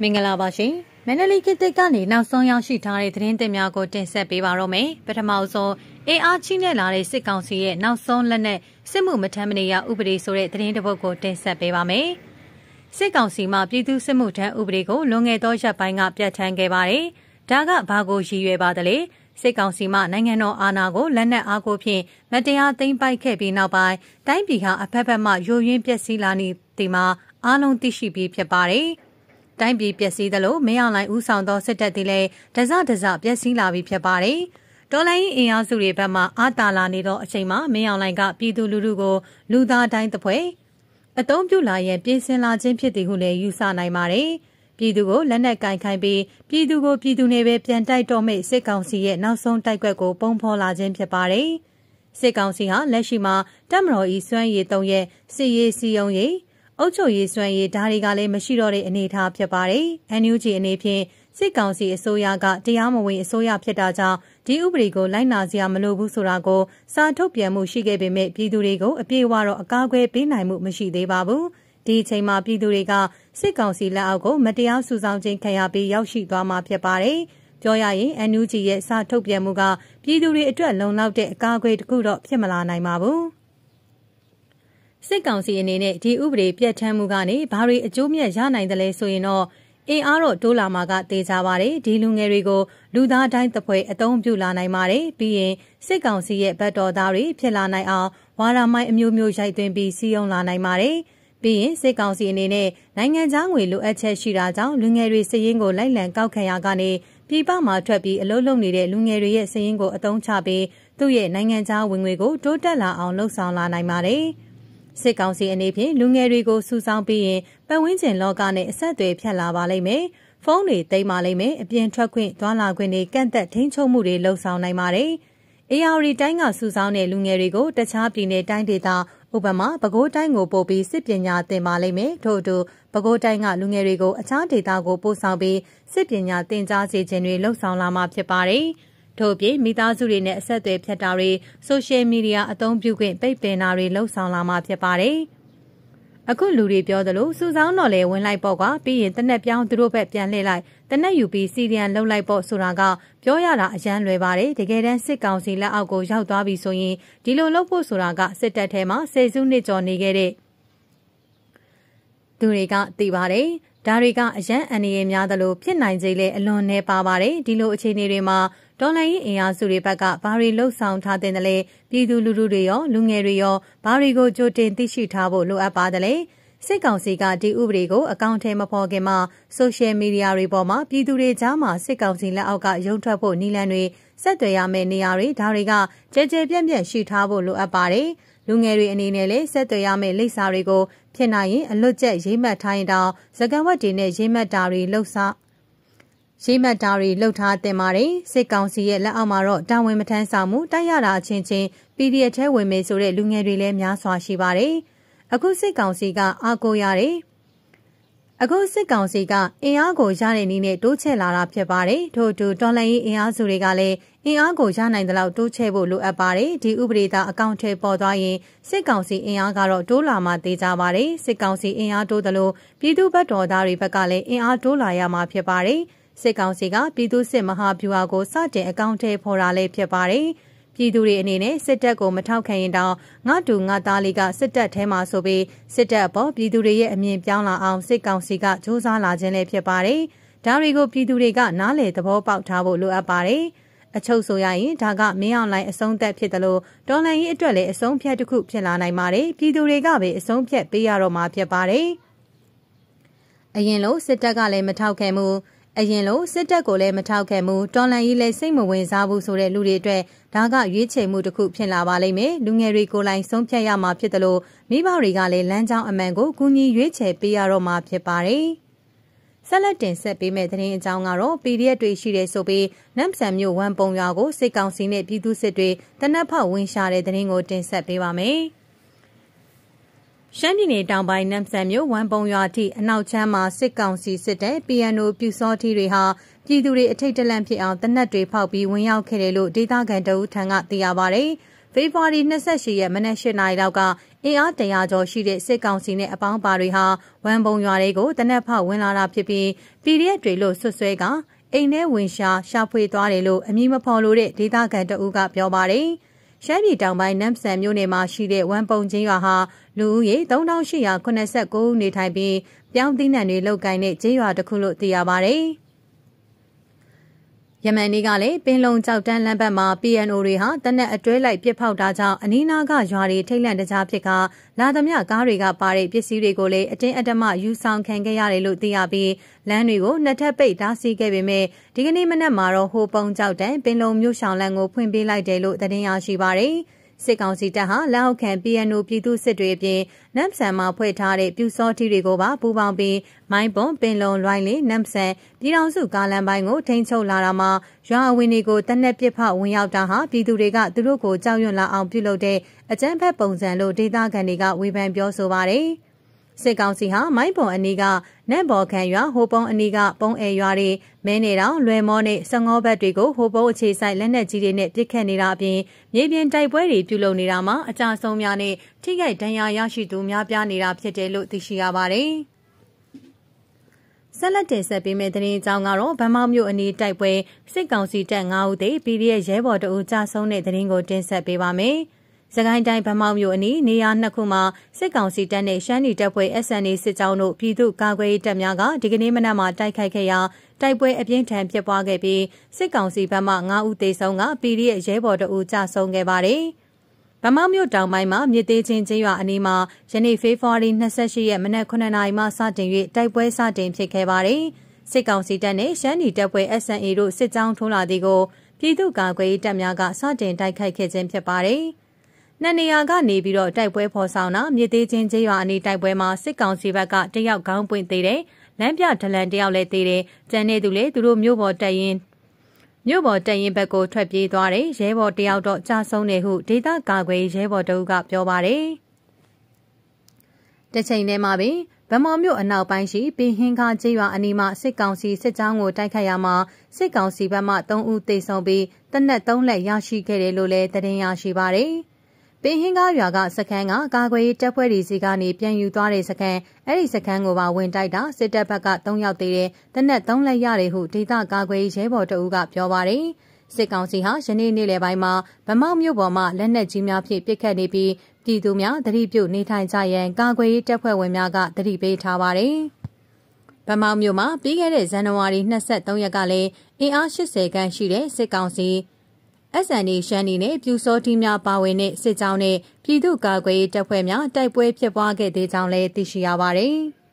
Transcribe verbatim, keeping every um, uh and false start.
မင်္ဂလာပါရှင်မန္တလေးခေတ်သစ်ကနေနောက်ဆုံးရောက်ရှိထားတဲ့သတင်းသစ်များကိုတင်ဆက်ပေးပါတော့မယ်ပထမဆုံးအေးအားချိနဲ့လာတဲ့စစ်ကောင်စီရဲ့နောက်ဆုံးလက်နက်စစ်မှုမထမ်းမနေရဥပဒေဆိုတဲ့သတင်းတစ်ပုဒ်ကိုတင်ဆက်ပေးပါမယ်စစ်ကောင်စီမှပြည်သူစစ်မှုထမ်းဥပဒေကိုလွန်ခဲ့သောရက်ပိုင်းကပြဋ္ဌာန်းခဲ့ပါတယ်ဒါကဘာကိုရည်ရွယ်ပါသလဲစစ်ကောင်စီမှနိုင်ငံတော်အာဏာကိုလက်နက်အားကိုဖြင့်မတရားသိမ်းပိုက်ခဲ့ပြီးနောက်ပိုင်းတိုင်းပြည်ဟာအဖက်ဖက်မှယိုယွင်းပျက်စီးလာနေသည်မှာအားလုံးသိရှိပြီးဖြစ်ပါတယ်တိုင်းပြည်ပျက်စီးသလိုမင်းအောင်လှိုင်ဦးဆောင်သောစစ်တပ်သည်လည်းဒဇဒဇပျက်စီးလာပြီးဖြစ်ပါတယ်။တော်လိုင်းအင်အားစုတွေဘက်မှအာတာလာနေသောအချိန်မှာမင်းအောင်လှိုင်ကပြည်သူလူထုကိုလူသားတိုင်းတစ်ဖွဲအသုံးပြုလာရင်ပြင်ဆင်လာခြင်းဖြစ်သည်ဟုလည်းယူဆနိုင်ပါတယ်။ပြည်သူကိုလက်နက်ကင်ခိုင်းပြီးပြည်သူကိုပြည်သူနေပဲပြန်တိုက်တော့မယ့်စစ်ကောင်စီရဲ့နောက်ဆုံးတိုက်ကွက်ကိုပုံဖော်လာခြင်းဖြစ်ပါတယ်။စစ်ကောင်စီဟာလက်ရှိမှာတပ်မတော်၏စွမ်းရည်သုံးရဲ့စစ်ရေးစီယုံရေးအုပ်ချုပ်ရေးစွမ်းရည်ဓာတ်တွေကလည်းမရှိတော့တဲ့အနေအထားဖြစ်ပါတယ်။ အန် ယူ ဂျီ အနေဖြင့်စစ်ကောင်စီအစိုးရကတရားမဝင်အစိုးရဖြစ်တာကြောင့်ဒီဥပဒေကိုလိုက်နာစရာမလိုဘူးဆိုတာကိုစာထုတ်ပြန်မှုရှိခဲ့ပေမဲ့ပြည်သူတွေကိုအပြည့်အဝတော့အကာအကွယ်ပေးနိုင်မှုမရှိသေးပါဘူး။ဒီအချိန်မှာပြည်သူတွေကစစ်ကောင်စီလက်အောက်ကိုမတရားစုဆောင်ခြင်းခံရပြီးရောက်ရှိသွားမှာဖြစ်ပါတယ်။ပြောရရင် အန် ယူ ဂျီ ရဲ့စာထုတ်ပြန်မှုကပြည်သူတွေအတွက်လုံလောက်တဲ့အကာအကွယ်တခုတော့ဖြစ်မလာနိုင်ပါဘူး။စစ်ကောင်စီအနေနဲ့ဒီဥပဒေပြဋ္ဌာန်းမှုကနေဘာတွေအကျိုးမြတ်ရနိုင်တယ်လဲဆိုရင်တော့အင်အားတော့တိုးလာမှာကသေချာပါတယ်ဒီလူငယ်တွေကိုလူသားတိုင်းတစ်ဖွဲအသုံးပြုလာနိုင်ပါတယ်ပြီးရင်စစ်ကောင်စီရဲ့ဗတ်တော်သားတွေဖြစ်လာနိုင်အောင်ဝါဒမိုင်းအမျိုးမျိုးရိုက်သွင်းပြီးစီးရုံလာနိုင်ပါတယ်ပြီးရင်စစ်ကောင်စီအနေနဲ့နိုင်ငံခြားငွေလိုအပ်ချက်ရှိတာကြောင့်လူငယ်တွေစည်ရင်းကိုလိုက်လံကောက်ခံရကနေပြည်ပမှာထွက်ပြီးအလုပ်လုပ်နေတဲ့လူငယ်တွေရဲ့စည်ရင်းကိုအသုံးချပြီးသူ့ရဲ့နိုင်ငံခြားဝင်ငွေကိုတိုးတက်လာအောင်လှုံ့ဆော်လာနိုင်ပါတယ်စစ်ကောင်စီအနေဖြင့်လူငယ်တွေကိုစူဆောင်းပြီးရင်ပတ်ဝန်းကျင်လောကနဲ့အဆက်အသွယ်ဖြတ်လာပါလိမ့်မယ်။ဖုန်းတွေသိမ်းပါလိမ့်မယ်။အပြင်ထွက်ခွင့်သွားလာခွင့်တွေကန့်သက်ထိန်းချုပ်မှုတွေလှုံ့ဆော်နိုင်ပါတယ်။အေရဝတီတိုင်းကစူဆောင်းတဲ့လူငယ်တွေကိုတခြားပြည်နယ်တိုင်းဒေသဥပမာပဲခူးတိုင်းကိုပို့ပြီးစစ်ပညာသင်ပါလိမ့်မယ်။ထို့အတူပဲခူးတိုင်းကလူငယ်တွေကိုအခြားဒေသကိုပို့ဆောင်ပြီးစစ်ပညာသင်ကြားစေခြင်းတွေလှုံ့ဆော်လာမှာဖြစ်ပါတယ်။ထို့ပြင်မိသားစုတွေနဲ့အဆက်အသွယ်ဖြတ်တာတွေဆိုရှယ်မီဒီယာအသုံးပြုခွင့်ပိတ်ပင်တာတွေလှုံ့ဆော်လာမှာဖြစ်ပါတယ်။အခုလူတွေပြောသလိုစူဆောင်းတော့လေဝင်လိုက်ပေါ့ကွာပြီးရင်တနက်ပြောင်းသူတို့ဘက်ပြန်လှည့်လိုက်တနက်ယူပြီးစီရီယံလှုပ်လိုက်ပေါ့ဆိုတာကပြောရတာအရန်လွယ်ပါတယ်တကယ်တမ်းစစ်ကောင်စီလက်အောက်ကိုရောက်သွားပြီဆိုရင်ဒီလိုလုပ်ဖို့ဆိုတာကစစ်တပ်ထဲမှာဆယ်စုနှစ်ကျော်နေခဲ့တဲ့သူတွေကသိပါတယ်ဒါတွေကအရန်အန္တရာယ်များသလိုဖြစ်နိုင်စေလေအလွန်နေပါပါတယ်ဒီလိုအခြေအနေတွေမှာဒေါ်လာရေးအင်အားစုတွေဘက်ကဘာတွေလှုပ်ဆောင်ထားတဲ့လဲပြည်သူလူထုတွေရောလူငယ်တွေရောဘာတွေကိုကြိုတင်သိရှိထားဖို့လိုအပ်ပါတယ်လေစစ်ကောင်စီကဒီဥပဒေကိုအကောင့်ထဲမဖော်ခင်မှာဆိုရှယ်မီဒီယာတွေပေါ်မှာပြည်သူတွေကြားမှာစစ်ကောင်စီလက်အောက်ကရုံထွက်ဖို့နီလန်တွေဆက်သွယ်ရမယ့်နေရာတွေဒါတွေကကြဲကြဲပြန့်ပြန့်ရှိထားဖို့လိုအပ်ပါတယ်လူငယ်တွေအနေနဲ့လည်းဆက်သွယ်ရမယ့်လိပ်စာတွေကိုဖြစ်နိုင်ရင်အလွတ်ကျက်ရေးမှတ်ထားရင်တောင်စကားဝတ်တွေနဲ့ရေးမှတ်တာတွေလှုပ်ဆောင်ရေးမှတ်တာတွေလှုပ်ထားတင်ပါတယ်စစ်ကောင်စီရဲ့လက်အောက်မှာတော့တာဝန်မထမ်းဆောင်မှုတိုက်ရတာအချင်းချင်း ပီ ဒီ အက်ဖ် ထဲဝင်မယ်ဆိုတဲ့လူငယ်တွေလည်းများစွာရှိပါတယ်အခုစစ်ကောင်စီကအားကိုးရတယ်အခုစစ်ကောင်စီကအင်အားကိုရတဲ့နည်းနဲ့တိုးချဲ့လာတာဖြစ်ပါတယ်ထို့အတူတော်လှန်ရေးအင်အားစုတွေကလည်းအင်အားကိုရနိုင်တဲ့လောက်တိုးချဲ့ဖို့လိုအပ်ပါတယ်ဒီဥပဒေသားအကောင့်ထဲပေါ်သွားရင်စစ်ကောင်စီအင်အားကတော့တိုးလာမှသေးကြပါတယ်စစ်ကောင်စီအင်အားတိုးသလိုပြည်သူ့ဘက်တော်သားတွေဘက်ကလည်းအင်အားတိုးလာရမှာဖြစ်ပါတယ်စစ်ကောင်စီကပြည်သူ့စစ်မဟာဗျူဟာကိုစတင်အကောင့်ထဲပေါ်တာလည်းဖြစ်ပါတယ်ပြည်သူတွေအနေနဲ့စစ်တပ်ကိုမထောက်ခံရင်တောင်ငါတူငါသားလေးကစစ်တပ်ထဲမှာဆိုပြီးစစ်တပ်အပေါ်ပြည်သူတွေရဲ့အမြင်ပြောင်းလာအောင်စစ်ကောင်စီကစ조사လာခြင်းလည်းဖြစ်ပါတယ်။ဒါတွေကိုပြည်သူတွေကနားလည်သဘောပေါက်ထားဖို့လိုအပ်ပါတယ်။အချုပ်ဆိုရရင်ဒါကမင်းအောင်လှိုင်အဆုံးသက်ဖြစ်တယ်လို့တော်လှန်ရေးအတွက်လည်းအဆုံးဖြတ်တစ်ခုဖြစ်လာနိုင်ပါတယ်။ပြည်သူတွေကပဲအဆုံးဖြတ်ပေးရတော့မှာဖြစ်ပါတယ်။အရင်လို့စစ်တပ်ကလည်းမထောက်ခံမှုအရင်လိုစစ်တပ်ကိုလည်းမထောက်ခံမှုတော်လှန်ရေးလည်းစိတ်မဝင်စားဘူးဆိုတဲ့လူတွေအတွက်ဒါကရွေးချယ်မှုတစ်ခုဖြစ်လာပါလိမ့်မယ်လူငယ်တွေကိုယ်တိုင်ဆုံးဖြတ်ရမှာဖြစ်တယ်လို့မိဘတွေကလည်းလမ်းကြောင်းအမှန်ကိုကူညီရွေးချယ်ပေးရတော့မှာဖြစ်ပါတယ်ဆက်လက်တင်ဆက်ပေးမယ့်သတင်းအကြောင်းကတော့ ပီ ဒီ အက်ဖ် တွေရှိတဲ့ဆိုပြီးနမ်ဆန်မြို့ဝမ်ပုံရွာကိုစစ်ကောင်စီနဲ့ပြည်သူစစ်တွေတနက်ဖောက်ဝင်ရှာတဲ့သတင်းကိုတင်ဆက်ပေးပါမယ်ရှမ်းပြည်နယ်တောင်ပိုင်းနမ်ဆန်မြို့ဝမ်ပုံရွာထိအနောက်ချမ်းမှာစစ်ကောင်စီစစ်တဲ့ ပီ အန် အို ပြူစောထီတွေဟာပြည်သူတွေအထိတ်တလန့်ဖြစ်အောင်တနက်တွေဖောက်ပြီးဝင်ရောက်ခဲ့တယ်လို့ဒေသခံတအုပ်ထံကသိရပါတယ်။ဖေဖော်ဝါရီ၂၈ရက်မနက်၈နာရီလောက်ကအင်အားတရာကျော်ရှိတဲ့စစ်ကောင်စီနဲ့အပေါင်းပါတွေဟာဝမ်ပုံရွာတွေကိုတနက်ဖောက်ဝင်လာတာဖြစ်ပြီး ပီဒီအက်ဖ် တွေလို့ဆွဆွဲကအိမ်ထဲဝင်ရှာရှာဖွေသွားတယ်လို့အမည်မဖော်လိုတဲ့ဒေသခံတအူးကပြောပါတယ်။ရှမ်းပြည်တောင်ပိုင်းနမ်ဆန်မြို့နယ်မှာရှိတဲ့ဝမ်ပုံချင်းရွာဟာလူဦးရေ၃ထောင်၈ရာခုနှစ်ဆ၉ဦးနေထိုင်ပြီးပြောင်းသီးနှံတွေလုပ်ကိုင်တဲ့ကျေးရွာတစ်ခုလို့သိရပါတယ်။ယမန်နေ့ကလည်းပင်လုံကြောက်တန်းလမ်းဘက်မှာ ပီအန်အို တွေဟာတနက်အတွဲလိုက်ပစ်ဖောက်တာကြောင့်အနီးနားကရွာတွေထိတ်လန့်တကြားဖြစ်ကလာသမျှကားတွေကပါတဲ့ပစ္စည်းတွေကိုလည်းအတင်းအဓမ္မယူဆောင်ခံခဲ့ရတယ်လို့သိရပြီးလမ်းတွေကိုနှစ်ထပ်ပိတ်တားဆီးခဲ့ပေမဲ့ဒီကနေ့မနက်မှာတော့ဟိုပုံကြောက်တန်းပင်လုံမြို့ရှောင်းလမ်းကိုဖွင့်ပေးလိုက်တယ်လို့သတင်းရရှိပါတယ်။စစ်ကောင်စီတပ်ဟာလက်အောက်ခံ ပီအန်အို ပြည်သူစစ်တွေအပြင်နမ်ဆန်မှာဖွဲ့ထားတဲ့ပြူစောထီတွေကိုပါပူးပေါင်းပြီးမိုင်းပွန်ပင်လုံလွိုင်းလင်းနမ်ဆန်ပြည်ထောင်စုကားလမ်းပိုင်းကိုထိန်းချုပ်လာတာမှာရွာအဝင်တွေကိုတနက်ပစ်ဖောက်ဝင်ရောက်တာဟာပြည်သူတွေကသူတို့ကိုကြောက်ရွံ့လာအောင်ပြုလုပ်တဲ့အကြမ်းဖက်ပုံစံလို့ဒေသခံတွေကဝေဖန်ပြောဆိုပါတယ်။စစ်ကောင်စီဟာမိုင်းပွန်အနီးကနက်ဘော်ခန်ရွာဟိုပုံအနီးကပုံအဲရွာတွေမဲနေတောင်လွယ်မောနဲ့စငေါဘက်တွေကိုဟိုပုံအခြေဆိုင်လက်နက်ကြီးတွေနဲ့ပစ်ခတ်နေတာအပြင်မြေပြင်တိုက်ပွဲတွေပြုလုပ်နေတာမှာအကြဆုံးများနဲ့ထိခိုက်ဒဏ်ရာရရှိသူများပြားနေတာဖြစ်တယ်လို့သိရှိရပါတယ်။ဆက်လက်တင်ဆက်ပေးမယ့်သတင်းအကြောင်းကတော့ဗမောက်မြို့အနီးတိုက်ပွဲစစ်ကောင်စီတပ်၅ဦးသေ ပီဒီအက်ဖ် ရဲဘော်တအူးကြဆုံးတဲ့သတင်းကိုတင်ဆက်ပေးပါမယ်။စကိုင်းတိုင်းဗမောက်မြို့အနီးနေရာနှစ်ခုမှာစစ်ကောင်စီတပ်နဲ့ရှမ်းပြည်တပ်ဖွဲ့ အက်စ်အန်အေ စစ်ကြောင်းတို့ပြည်သူ့ကာကွယ်ရေးတပ်များကဒီကနေ့မနက်မှာတိုက်ခိုက်ခဲ့ရာတိုက်ပွဲအပြင်းထန်ဖြစ်ပွားခဲ့ပြီးစစ်ကောင်စီဘက်မှ၅ဦးသေဆုံးက ပီဒီအက်ဖ် ရဲဘော်တအူးကြဆုံးခဲ့ပါတယ်။ဗမောက်မြို့တောင်ပိုင်းမှာမြစ်သေးချင်းကျေးရွာအနီးမှာယနေ့ဖေဖော်ဝါရီ၂၈ရက်မနက်9နာရီမှစတင်၍တိုက်ပွဲစတင်ဖြစ်ခဲ့ပါတယ်။စစ်ကောင်စီတပ်နဲ့ရှမ်းပြည်တပ်ဖွဲ့ အက်စ်အန်အေ တို့စစ်ကြောင်းထိုးလာသည်ကိုပြည်သူ့ကာကွယ်ရေးတပ်များကစတင်တိုက်ခိုက်ခဲ့ခြင်းဖြစ်ပါတယ်။နှစ်နေရာကနေပြီးတော့တိုက်ပွဲဖော်ဆောင်တာမြစ်သေးချင်းကျေးရွာအနီးတိုက်ပွဲမှာစစ်ကောင်စီဘက်ကတယောက်ခေါင်းပွင့်သေးတယ်လမ်းပြဒလန်တယောက်လည်းသေးတယ်ကျန်တဲ့သူလည်းသူတို့မြို့ပေါ်တက်ရင်မြို့ပေါ်တက်ရင်ဘက်ကိုထွက်ပြေးသွားတယ်ရဲဘော်တယောက်တော့ကြာဆုံးတယ်ဟုဒေသကာကွယ်ရဲဘော်တအုပ်ကပြောပါတယ်တချိန်တည်းမှာပင်ဗမော်မြို့အနောက်ပိုင်းရှိပင်ဟင်းကားကျေးရွာအနီးမှာစစ်ကောင်စီစစ်ကြောင်းကိုတိုက်ခိုက်ရမှာစစ်ကောင်စီဘက်မှ၃ဦးသေဆုံးပြီးတနက်၃လက်ရရှိခဲ့တယ်လို့လည်းသတင်းရရှိပါတယ်ပင်ဟင်းကားရွာကစခန်းကကာကွယ်ရေးတပ်ဖွဲ့တွေစီကနေပြန်ယူသွားတဲ့စခန်းအဲ့ဒီစခန်းကိုပါဝင်တိုက်တာစစ်တပ်ဘက်က၃ယောက်သေးတယ်တနက်၃လက်ရတယ်ဟုဒေသကာကွယ်ရေးရဲဘော်တအူးကပြောပါတယ်စစ်ကောင်စီဟာယနေ့နေ့လယ်ပိုင်းမှာဗမောက်မြို့ပေါ်မှာလက်နက်ကြီးများဖြင့်ပစ်ခတ်နေပြီးပြည်သူများသတိပြုနေထိုင်ကြရန်ကာကွယ်ရေးတပ်ဖွဲ့ဝင်များကသတိပေးထားပါတယ်ဗမောက်မြို့မှာပြီးခဲ့တဲ့ဇန်နဝါရီ၂၃ရက်ကလည်းအင်အား၈၀ခန့်ရှိတဲ့စစ်ကောင်စီအက်စ်အန်အေရှမ်းနီနဲ့ပြူစောထီးများပါဝင်တဲ့စစ်ကြောင်းနဲ့ပြည်သူ့ကာကွယ်ရေးတပ်ဖွဲ့များတိုက်ပွဲဖြစ်ပွားခဲ့သေးကြောင်းလည်းသိရှိရပါတယ်။